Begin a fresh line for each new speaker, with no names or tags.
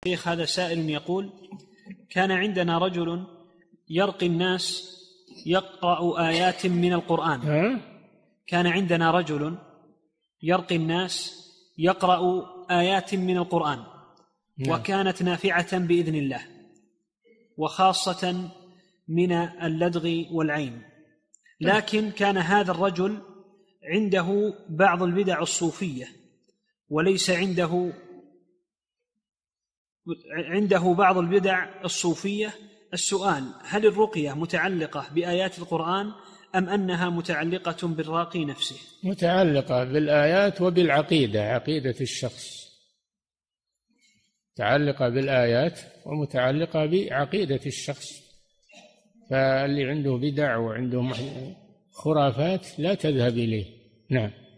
شيخ، هذا سائل يقول: كان عندنا رجل يرقي الناس يقرأ آيات من القرآن. كان عندنا رجل يرقي الناس يقرأ آيات من القرآن، وكانت نافعة بإذن الله، وخاصة من اللدغ والعين. لكن كان هذا الرجل عنده بعض البدع الصوفية، وليس عنده بعض البدع الصوفية. السؤال: هل الرقية متعلقة بآيات القرآن أم أنها متعلقة بالراقي نفسه؟
متعلقة بالآيات وبالعقيدة، عقيدة الشخص متعلقة بالآيات ومتعلقة بعقيدة الشخص. فاللي عنده بدع وعنده خرافات لا تذهب إليه. نعم.